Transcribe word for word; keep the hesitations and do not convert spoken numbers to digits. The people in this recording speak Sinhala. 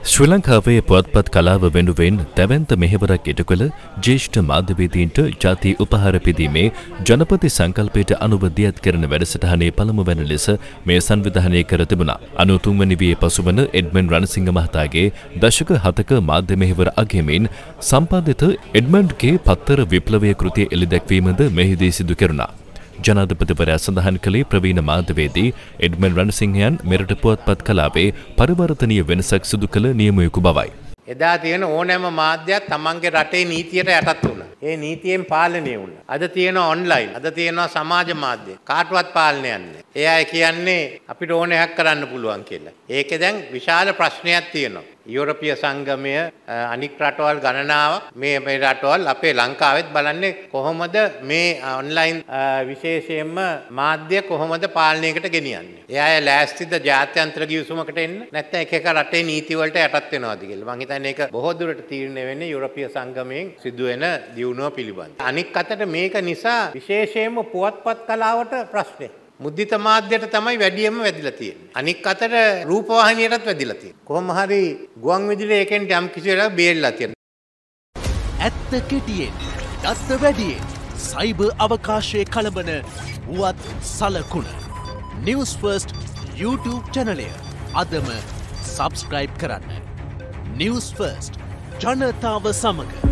ශ්‍රී ලංකාවේ පුවත්පත් කලාව වෙනුවෙන් දැවැන්ත මෙහෙවරක් ඉටු කළ ජ්‍යෙෂ්ඨ මාධ්‍යවේදීන්ට ජාතිය උපහාර පිදීමේ ජනපති සංකල්පයට අනුව දියත් කරන වැඩසටහනේ පළමුවැනි ලෙස මේ සංවිධානය කර තිබුණා. අනූතුන් වැනි වියේ පසුවන එඩ්මන්ඩ් රණසිංහ මහතාගේ දශක හතක මාධ්‍ය මෙහෙවර අගයමින් සම්පාදිත එඩ්මන්ඩ්ගේ පත්තර විප්ලවීය කෘතිය එළිදැක්වීමද මෙහිදී සිදු කෙරුණා. ජනාධිපතිවරයා සඳහන් කළේ ප්‍රවීණ මාධ්‍යවේදී එඩ්මන්ඩ් රණසිංහයන් මෙරට පුවත්පත් කලාවේ පරිවර්තනීය වෙනසක් සිදු කළ නියමයෙකු බවයි. එදා තියෙන ඕනෑම මාධ්‍යයක් තමන්ගේ රටේ නීතියට යටත් වුණා. ඒ නීතියෙන් පාලනය වුණා. අද තියෙනවා ඔන්ලයින්. අද තියෙනවා සමාජ මාධ්‍ය. කාටවත් පාලනයක් නැහැ. ඒ අය කියන්නේ අපිට ඕන එකක් කරන්න පුළුවන් කියලා. ඒකේ දැන් විශාල ප්‍රශ්නයක් තියෙනවා. යුරෝපීය සංගමය අනික් රටවල් ගණනාවක් මේ මේ රටවල් අපේ ලංකාවෙත් බලන්නේ කොහොමද මේ ඔන්ලයින් විශේෂයෙන්ම මාධ්‍ය කොහොමද පාලනයකට ගෙනියන්නේ. ඒ අය ලෑස්තිද ජාත්‍යන්තර ගිවිසුමකට එන්න නැත්නම් එක එක රටේ නීති වලට යටත් වෙනවද කියලා. මම හිතන්නේ ඒක බොහෝ දුරට තීරණය වෙන්නේ යුරෝපීය සංගමයෙන් සිදුවෙන දියුණුව පිළිබඳව. අනික් අතට මේක නිසා විශේෂයෙන්ම පුවත්පත් කලාවට ප්‍රශ්නයක්. මුද්දිත මාධ්‍යයට තමයි වැඩියෙන්ම වැදිලා තියෙන්නේ. අනික් අතට රූපවාහිනියටත් වැදිලා තියෙනවා. කොහොම හරි ගුවන් විදුලිය එකෙන් යම් කිසි වෙලාවක බේරිලා තියෙනවා. ඇත්ත කෙටියෙන්, දත්ත වැඩියෙන්, සයිබර් අවකාශයේ කලබන වුවත් සලකුණ. නිවුස් ෆර්ස්ට් YouTube channel එක අදම subscribe කරන්න. නිවුස් ෆර්ස්ට් ජනතාව සමග